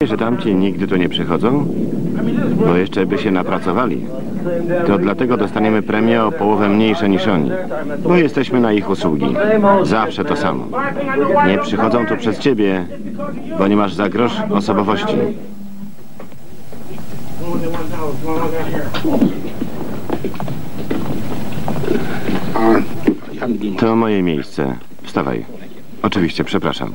Że tamci nigdy tu nie przychodzą? Bo jeszcze by się napracowali. To dlatego dostaniemy premię o połowę mniejsze niż oni. Bo jesteśmy na ich usługi. Zawsze to samo. Nie przychodzą tu przez ciebie, bo nie masz za grosz osobowości. To moje miejsce. Wstawaj. Oczywiście, przepraszam.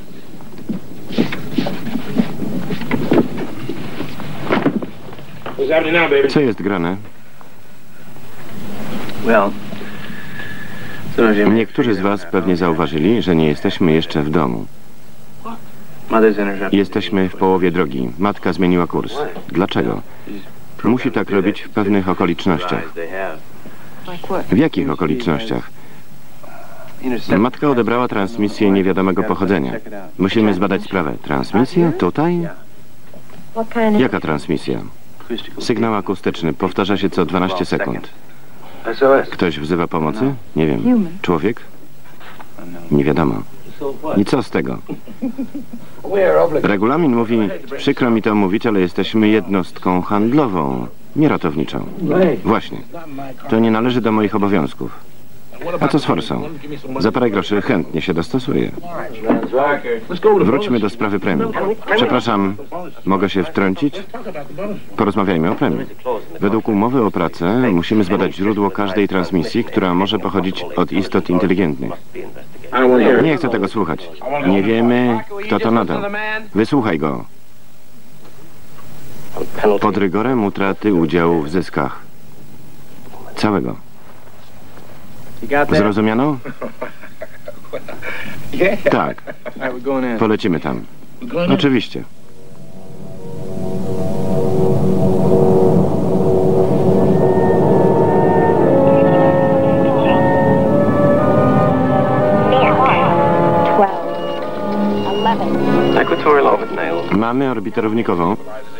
Co jest grane? Niektórzy z was pewnie zauważyli, że nie jesteśmy jeszcze w domu. Jesteśmy w połowie drogi. Matka zmieniła kurs. Dlaczego? Musi tak robić w pewnych okolicznościach. W jakich okolicznościach? Matka odebrała transmisję niewiadomego pochodzenia. Musimy zbadać sprawę. Transmisja? Tutaj? Jaka transmisja? Sygnał akustyczny. Powtarza się co 12 sekund. Ktoś wzywa pomocy? Nie wiem. Człowiek? Nie wiadomo. I co z tego? Regulamin mówi, przykro mi to mówić, ale jesteśmy jednostką handlową, nie ratowniczą. Właśnie. To nie należy do moich obowiązków. A co z forsą? Za parę groszy chętnie się dostosuję. Wróćmy do sprawy premii. Przepraszam, mogę się wtrącić? Porozmawiajmy o premii. Według umowy o pracę musimy zbadać źródło każdej transmisji, która może pochodzić od istot inteligentnych. Nie chcę tego słuchać. Nie wiemy, kto to nadał. Wysłuchaj go. Pod rygorem utraty udziału w zyskach. Całego. Zrozumiano? Tak. Polecimy tam. Oczywiście. Mamy orbitę równikową.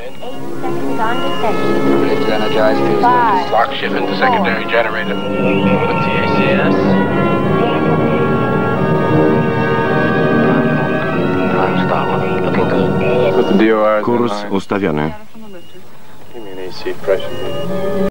Lock ship into secondary generator. TACS. Kurs ustawiony.